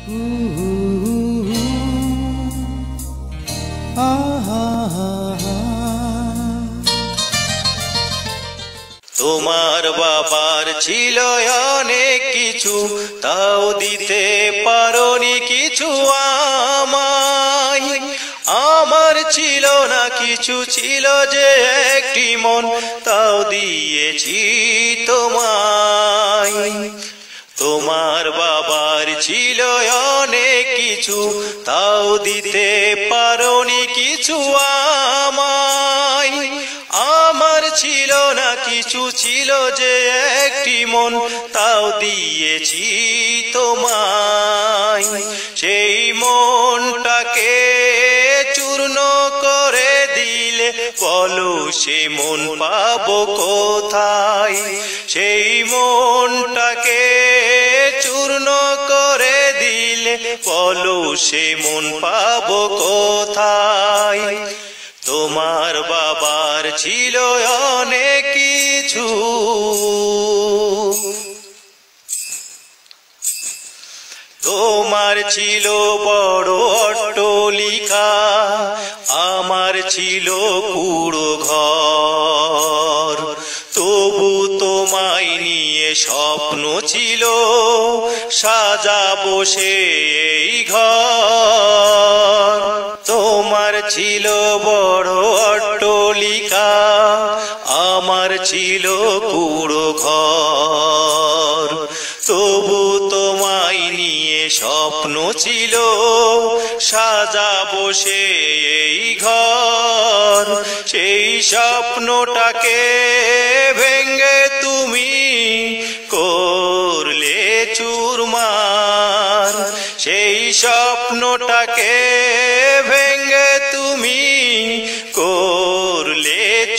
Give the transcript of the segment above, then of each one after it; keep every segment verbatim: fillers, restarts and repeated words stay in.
তোমার বাবার ছিল অনেক কিছু, তাও দিতে পারোনি কিছু আমায়। আমার ছিল না কিছু, ছিল যে একটি মন, তাও দিয়েছি তোমায়। তোমার বাবার ছিল অনেক কিছু, তাও দিতে পারোনি কিছু আমায়। আমার ছিল না কিছু, ছিল যে একটি মন, তাও দিয়েছি তোমায়। সেই মনটাকে চূর্ণ করে দিলে বলো সে মন পাবো কোথায়? সেই মনটাকে চূর্ণ করে দিলে বলো সে মন পাবো কোথায়? তোমার বাবার ছিল অনেক কিছু, তোমার ছিল বড় অট্টালিকা, আমার ছিল কুঁড়ো ঘর। তবু তোমায় নিয়ে স্বপ্ন ছিল, সাজাবো সেই ঘর। তোমার ছিল বড় অট্টালিকা, আমার ছিল কুঁড়ো ঘর। তবু তোমায় নিয়ে স্বপ্ন ছিল, সাজাবো সেই ঘর। সেই স্বপ্নটাকে ভেঙে তুমি করলে চুরমার। সেই স্বপ্নটাকে ভেঙে তুমি করলে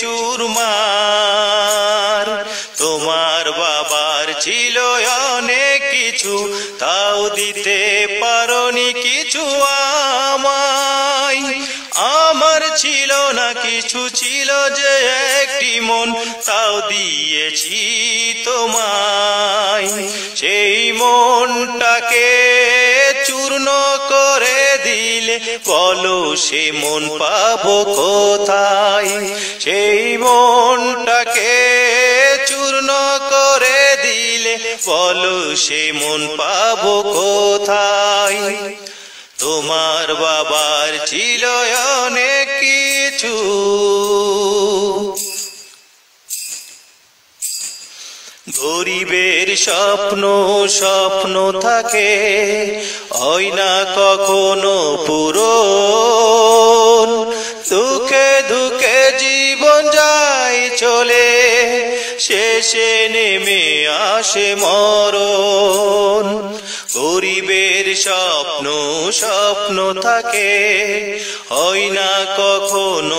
চুরমার। তোমার বাবার ছিল অনেক কিছু, তাও দিতে পারোনি কিছু আমায়। আমার ছিল না কিছু, ছিল যে একটি মন, তাও দিয়েছি তোমায়। সেই মনটাকে চূর্ণ করে দিলে বলো সে মন পাবো কোথায়? সেই মনটাকে চূর্ণ করে দিলে বলো সে মন পাবো কোথায়? তোমার বাবার ছিল অনেক কিছু, গরিবের স্বপ্ন স্বপ্ন থাকে, হয় না কখনো পূরণ। দুঃখে দুঃখে জীবন যায় চলে, শেষে নেমে আসে মরণ। গরিবের স্বপ্ন স্বপ্ন থাকে, হয় না কখনো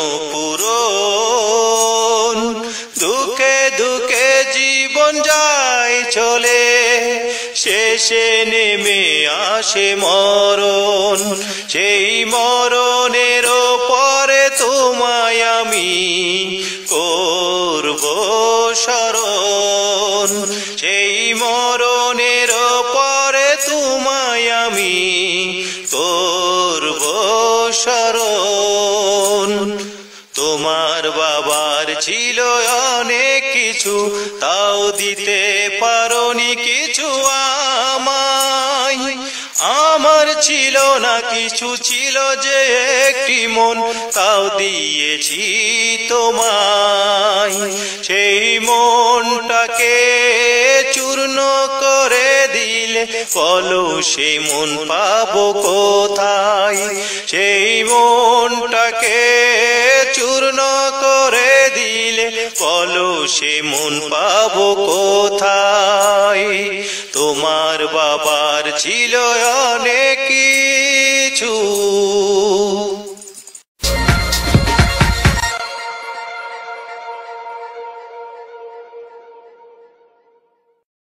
পূরণ। দুঃখে দুঃখে জীবন যায় চলে, শেষে নেমে আসে মরণ। সেই মরণের পরে তোমায় আমি করব স্মরণ। সেই মরণের পরে তোমায় আমি করব স্মরণ। তোমার বাবার ছিল অনেক কিছু, তাও দিতে পারোনি কিছু আমায়। আমার ছিল না কিছু, ছিল যে একটি মন, তাও দিয়েছি তোমায়। সেই মনটাকে চূর্ণ করে দিলে বলো সে মন পাবো কোথায়? সেই মনটাকে চূর্ণ করে দিলে বলো সে মন পাবো কোথায়? তোমার বাবার ছিল অনেক